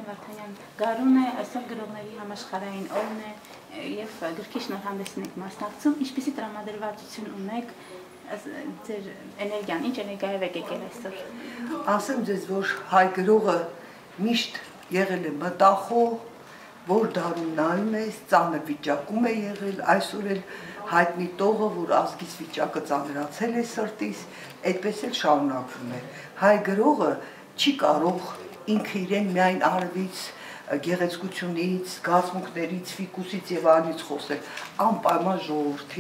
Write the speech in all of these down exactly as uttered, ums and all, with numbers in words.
Վարդանյան, գարուն է, այսօր գրողների համաշխարհային օրն է եւ գրքի շնորհանդեսին եք մասնակցում, ինչպիսի տրամադրվածություն ունեք, ձեր էներգիան, ինչ էներգիայով եք եկել այսօր։ Ասեմ ձեզ, որ հայ գրողը միշտ եղել է մտախոհ, որ դարում նայում է, ծանր վիճակում է եղել, այսօր էլ հայտնի տողը, որ ազգիս վիճակը ծանրացել է սրտիս, այդպես էլ շարունակվում է։ Հայ գրողը չի կարող ինքը իրեն միայն արևից, գեղեցկությունից, զգացմունքներից, ֆիկուսից եւ այլից խոսել, անպայման ժողովրդի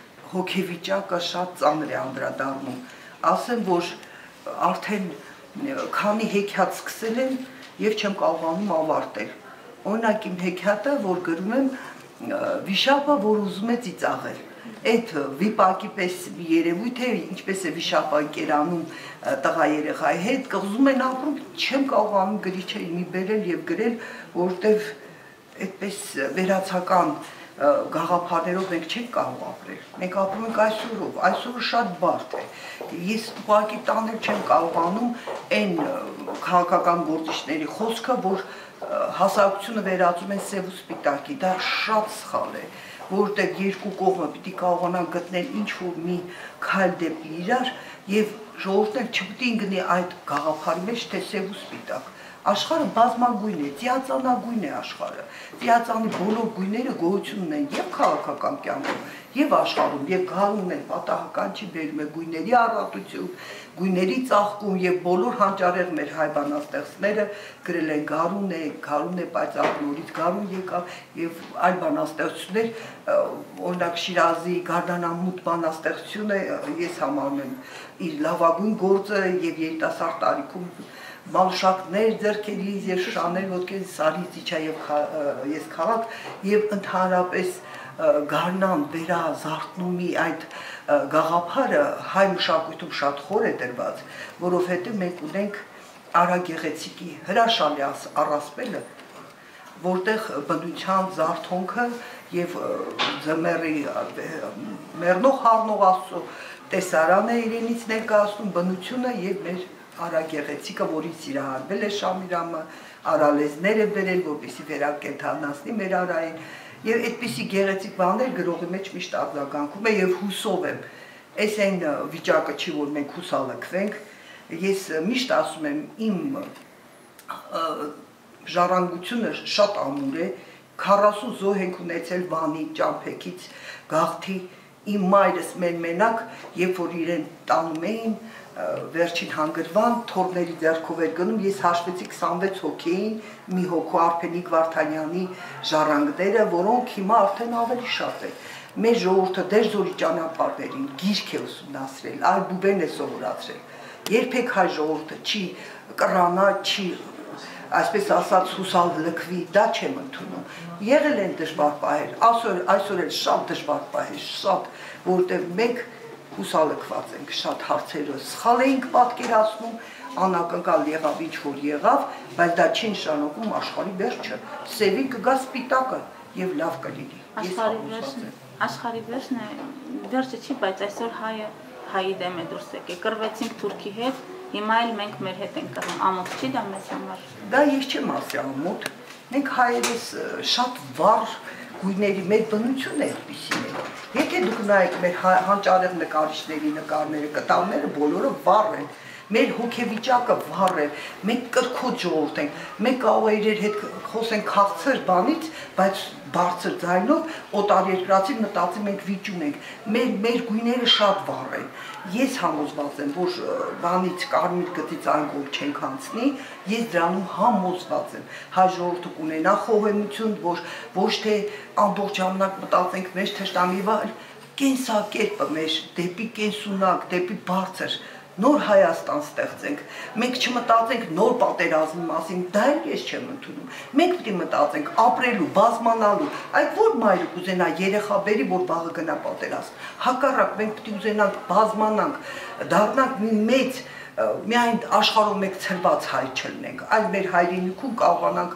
հոգեվիճակը շատ ծանր է անդրադառնում։ Ասեմ, որ արդեն քանի հեքիաթ սկսել եմ եւ չեմ կարողանում ավարտել։ Օրինակ իմ հեքիաթը, որ գրում եմ, վիշապը, որ ուզում է ծիծաղել։ Այդ վիպակի պես երևույթ է, ինչպես է վիշապը ընկերանում տղա երեխայի հետ, կղզում են ապրում, չեմ կարողանում գրիչը իմի բերել եւ գրել, որովհետեւ այդպես վերացական գաղափարներով մենք չենք կարող ապրել։ Մենք ապրում ենք այսօրով, այսօրը շատ բարդ է։ Ես ուղղակի տանել չեմ կարողանում այն քաղաքական գործիչների խոսքը, որ հասարակությունը վերածում են սև ու սպիտակի, դա շատ սխալ է, որտեղ երկու կողմը պիտի կարողանան գտնել ինչ-որ մի քայլ դեպի իրար եւ ժողովուրդը չպիտի ընկնի այդ գաղափարի մեջ, թե սև ու սպիտակ։ Աշխարհը բազմագույն է, ծիածանագույն է աշխարհը։ Ծիածանի բոլոր գույները գոյություն ունեն եւ քաղաքական կյանքում, եւ աշխարհում, եւ գարունն են պատահական չի բերում է գույների առատություն, գույների ծաղկում եւ բոլոր հանճարեղ մեր հայ բանաստեղծները գրել են գարուն է, գարուն է պայծառ նորից գարուն եկավ եւ այլ բանաստեղծություններ, օրինակ Շիրազի Գարդանամուտ բանաստեղծությունը ես համարում եմ իր լավագույն գործը եւ երիտասարդ տարիքում մանուշակներ ձեռքերից եւ շաներ ոտքերից սարից իջա եւ ես քաղաք եւ ընդհանրապես գարնան վերազարթնումի այդ գաղափարը հայ մշակույթում շատ խոր է դրված, որովհետեւ մենք ունենք Արագեղեցիկի հրաշալի առասպելը, որտեղ բնության զարթոնքը եւ ձմեռի մեռնող հառնող Աստծո տեսարանը իրենից ներկայացնում բնությունը եւ մեր Արագեղեցիկը, որից սիրահարվել է Շամիրամը, արալեզներ է բերել, որպեսզի վերակենդանացնի մեր արային, եւ այդպիսի գեղեցիկ բաներ գրողի մեջ միշտ արձագանքում է եւ հուսով եմ։ Այս այն վիճակը չի, որ մենք հուսալքվենք, ես միշտ ասում եմ, իմ ժառանգությունը շատ ամուր է, քառասուն զոհ ենք ունեցել Վանի, Ճամփեքից, Գաղթի, իմ մայրս մեր մենակ, երբ որ իրեն տանում էին վերջին հանգրվան, թորների ձեռքով էր գնում, ես հաշվեցի քսանվեց հոգի էին, մի հոգու Արփենիկ Վարդանյանի ժառանգները, որոնք հիմա արդեն ավելի շատ են։ Մեր ժողովուրդը դերձորի ճանապարհներին գիրք է ուսումնասիրել, այլ բուբեն է սովորացրել։ Երբեք հայ ժողովուրդը չի կռանա, չի այսպես ասած հուսալ լքվի, դա չեմ ընդունում։ Եղել են դժվար պահեր, այսօր այսօր էլ շատ դժվար պահեր, շատ, որտեղ մենք հուսալքված ենք, շատ հարցերը սխալ էինք պատկերացնում, անակնկալ եղավ ինչ որ եղավ, բայց դա չի նշանակում աշխարհի վերջը, սևի կգա սպիտակը եւ լավ կլինի։ Աշխարհի վերջն, աշխարհի վերջն է, վերջը չի, բայց այսօր հայը հայի դեմ է դուրս եկել, կռվեցինք թուրքի հետ, հիմա էլ մենք մեր հետ ենք կռվում, ամոթ չի դա մեզ համար։ Դա ես չեմ ասի ամոթ, մենք հայերս շատ վառ գույների մեր բնությունն է այդպիսին է։ Եթե դուք նայեք մեր հանճարեղ նկարիչների նկարները, կտավները բոլորը վառ են, մեր հոգեվիճակը վառ է, մենք կրքոտ ժողովուրդ ենք, մենք կարող է իրեր հետ խոսենք քաղցր բանից, բայց բարձր ձայնով օտարերկրացի մտածի մենք վիճում ենք, մեր մեր գույները շատ վառ են։ Ես համոզված եմ, որ բանից կարմիր գծից այն կողմ չենք անցնի, ես դրանում համոզված եմ։ Հայ ժողովուրդը կունենա խոհեմություն, որ ոչ թե ամբողջ ժամանակ մտածենք մեր թշնամի վար, կենսակերպը մեր դեպի կենսունակ, դեպի բարձր նոր Հայաստան ստեղծենք, մենք չմտածենք նոր պատերազմի մասին, դա էլ ես չեմ ընդունում, մենք պիտի մտածենք ապրելու, բազմանալու, այդ որ մայրը կուզենա երեխա բերի, որ վաղը գնա պատերազմ, հակառակ մենք պիտի ուզենանք բազմանանք, դառնանք մի մեծ, միայն աշխարհում մեկ ցրված հայ չլինենք, այլ մեր հայրենիքում կարողանանք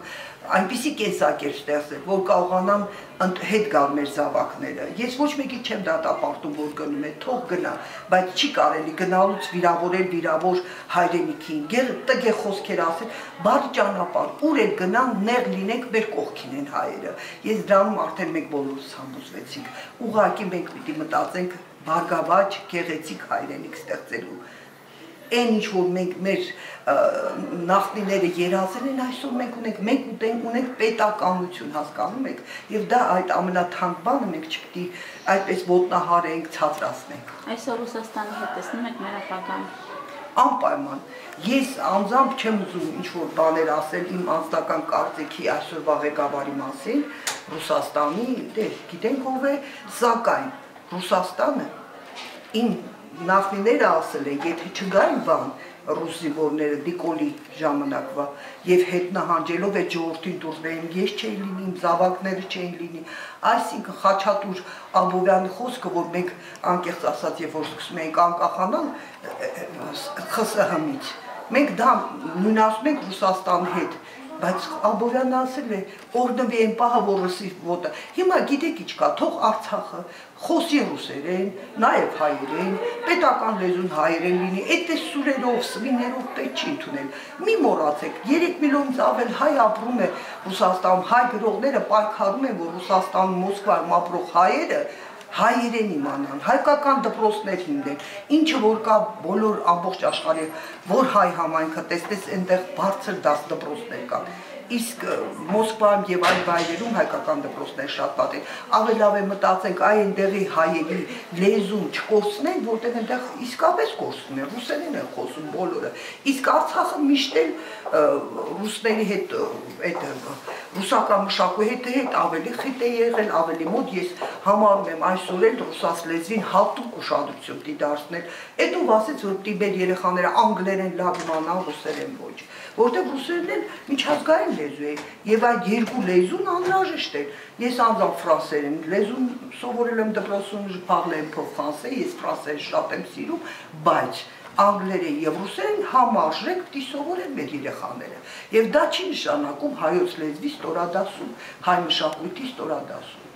այնպիսի կենսակերպ ստեղծել, որ կարողանան հետ գալ մեր զավակները։ Ես ոչ մեկի չեմ դատապարտում, որ գնում է, թող գնա, բայց չի կարելի գնալուց վիրավորել վիրավոր հայրենիքին, տգեղ խոսքեր ասել, բարի ճանապարհ, ուր էլ գնան, նեղ լինենք, մեր կողքին են հայերը։ Ես դրանում արդեն մենք բոլորս համոզվեցինք։ Ուղղակի մենք պիտի մտածենք բարգավաճ, գեղեցիկ հայրենիք ստեղծելու։ Այն ինչ որ մենք մեր նախնիները երազել են, այսօր մենք ունենք, մենք ուտենք, ունենք պետականություն, հասկանում եք, եւ դա այդ ամենաթանկ բանը մենք չպիտի այդպես ոտնահարենք, ցածրացնենք։ Այսօր Ռուսաստանի հետ տեսնում եք մեր ապագան։ Անպայման։ Ես անձամբ չեմ ուզում ինչ որ բաներ ասել իմ անձնական կարծիքի այսօրվա ղեկավարի մասին, Ռուսաստանի, դե գիտենք ով է, սակայն Ռուսաստանը իմ նախնիները ասել են, եթե չգային բան ռուս զինվորները Նիկոլի ժամանակվա եւ հետ նահանջելով այդ ժողովրդին դուրսներին, ես չէի լինի, իմ զավակները չէին լինի, այսինքն Խաչատուր Աբովյանի խոսքը, որ մենք անկեղծ ասած, երբ որ սկսում ենք անկախանալ ԽՍՀՄ-ից, մենք դա նույն ասում ենք Ռուսաստանի հետ, բայց Աբովյանը ասել է, օրնվի են պահը, որ ռուսի ոտը, հիմա գիտեք ինչ կա, թող Արցախը խոսի ռուսերեն, նաև հայերեն, պետական լեզուն հայերեն լինի, այդպես սուրերով, սվիներով պետք չի ընդունել, մի մոռացեք, երեք միլիոնից ավել հայ ապրում է Ռուսաստանում, հայ գրողները պայքարում են, որ Ռուսաստանում Մոսկվայում ապրող հայերը հայերեն իմանան, հայկական դպրոցներ հիմնեն, ինչը որ կա բոլոր ամբողջ աշխարհի, որ հայ համայնքը տեսնես այնտեղ բարձր դաս դպրոցներ կան, իսկ Մոսկվայում եւ այլ վայրերում հայկական դպրոցներ շատ վատ են, ավելի լավ է մտածենք այ այնտեղի հայերի լեզուն չկորցնենք, որտեղ այնտեղ իսկապես կորցնում են, ռուսերեն են խոսում բոլորը, իսկ Արցախը միշտ էլ ռուսների հետ այդ ռուսական մշակույթի հետ ավելի խիտ է եղել, ավելի մոտ, ես համարում եմ այսօր էլ ռուսաց լեզվին հատուկ ուշադրություն դարձնել, այդ ով ասեց, որ պիտի մեր երեխաները անգլերեն լավ իմանան, ռուսերեն ոչ, որտեղ ռուսերեն էլ միջազգային լեզու է, եւ այդ երկու լեզուն անհրաժեշտ է, ես անձամբ ֆրանսերեն լեզուն սովորել եմ դպրոցում, parler un peu français, ես ֆրանսերեն շատ եմ սիրում, բայց անգլերեն եւ ռուսերեն համարժեք պիտի սովորեն մեր երեխաները, եւ դա չի նշանակում հայոց լեզվի ստորադասում, հայ մշակույթի ստորադասում։